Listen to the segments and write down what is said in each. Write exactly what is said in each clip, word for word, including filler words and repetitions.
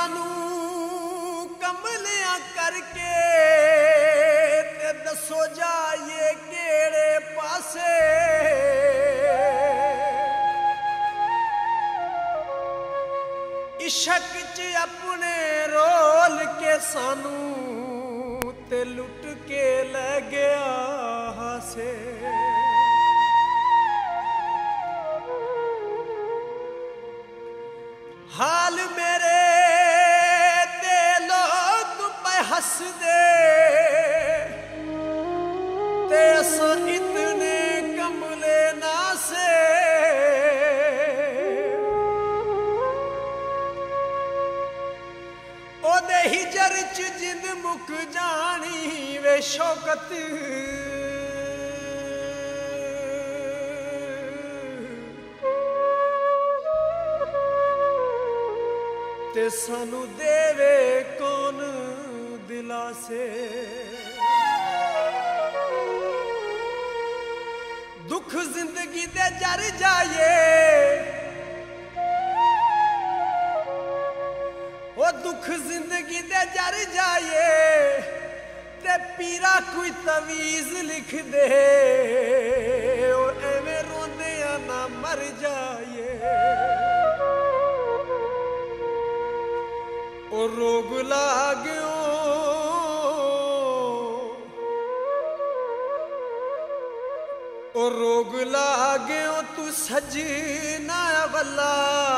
सानू कमलियां करके ते दसो जाइए केड़े पासे। इश्क च अपने रोल के सानू ते लुट के ले गया हासे। हाल मेरे ते लोग पे हंस दे ते अस इतने कमले ना से। ओदे हिजर च जिंद मुक जानी वे शौकत। ते सानू देवे कौन दिलासे। दुख जिंदगी दे जर जाए ओ दुख जिंदगी दे जर जाए ते पीरा कोई तवीज लिख दे ओ एवें रोंदे ना मर जाए। ओ रोग लाग्यो ओ रोग लाग्यो तू सजना वल्ला।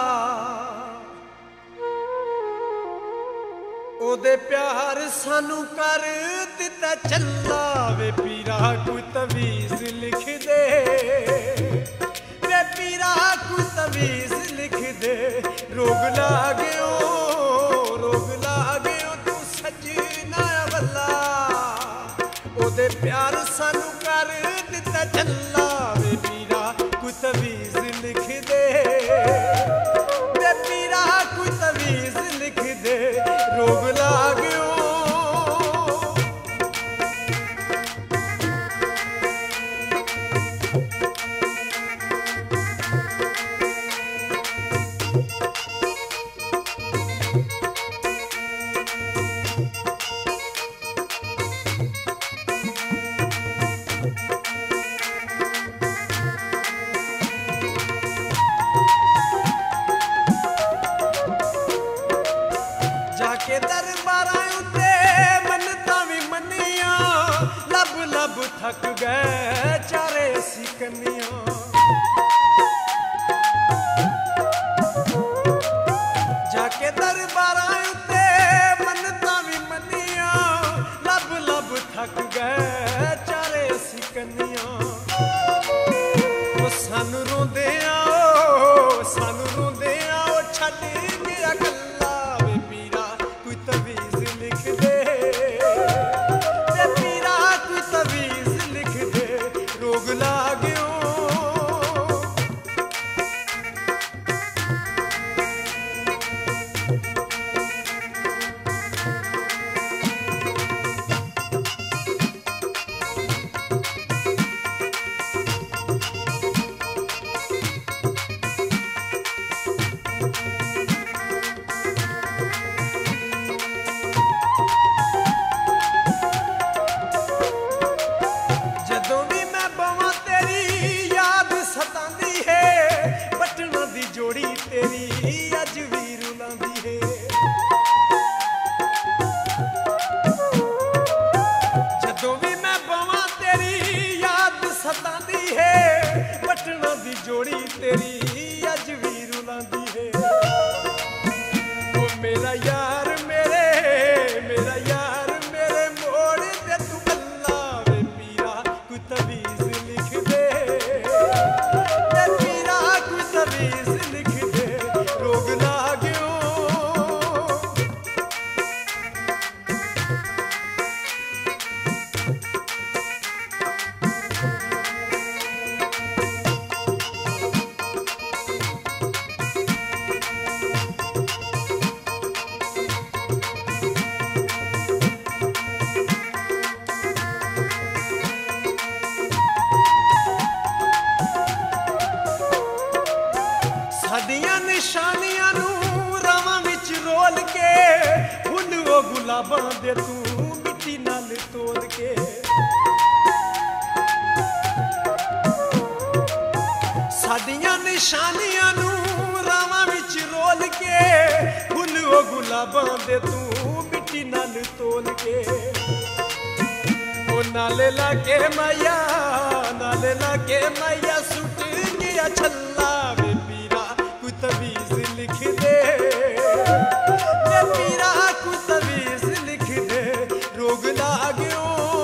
ओदे प्यार सानू कर दिता चला वे पीरा कोई तवीज लिख दे। वे पीरा कोई तवीज लिख दे। रोग लाग्यो प्यार सानू कर दिता चला वे पीरा कोई तवीज लिख दे। वे पीरा कोई तवीज लिख दे। रोग लाग्यो के दरबारां उत्ते मन्नतां भी मन्नियां। लब लब थक गए चारे असी कन्नियां। जाके दरबारां उत्ते मन्नतां भी मन्नियां। लब लब थक गए चारे असी कन्नियां। ओ सानू रोंदे आओ सानू रोंदे आओ छड्ड गया गल्ला। जोड़ी तेरी अज भी रुलांदी है। ओ मेरा यार मेरे मेरा यार मेरे मोड़ दे तू गल्ला वे पीरा कोई तवीज लिख दे। वे पीरा कोई तवीज लिख दे। रोग लाग्यो रोल के फुल वो गुलाबां दे तू मिट्टी नाल तोल के साडियां निशानियां नू रावां विच रोल के फुल वो गुलाबां दे तू मिट्टी नाल तोल के ओ नाले लाके मैया नाले लाके मैया सुट गया छल्ला वे पीरा कोई तवीज लिख दे वे पीरा कोई तवीज लिख दे रोग लागो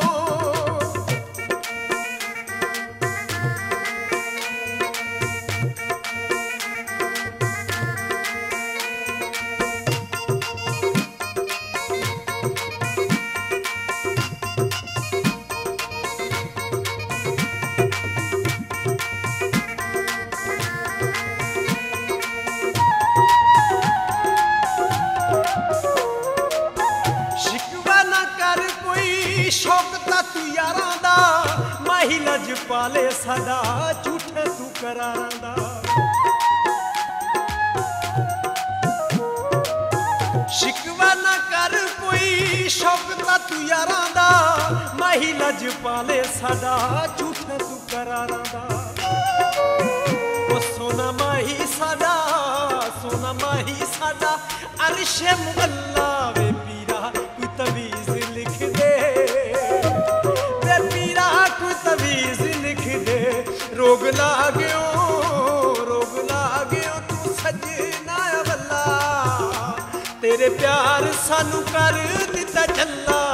शौकता तू यारां दा माही लज पाले साडा झूठे तू करारां दा शिकवा ना कर कोई शौकता तू यारां दा माही लज पाले साडा झूठे तू करारां दा ओ सोना माही साडा सोना माही साडा अरशे मुगल्ला वे पीरा कोई तवीज लिख दे तवीज लिख दे रोग लागो रोग लागो तू सजना वल्ला तेरे प्यार सानू कर दिता चल्ला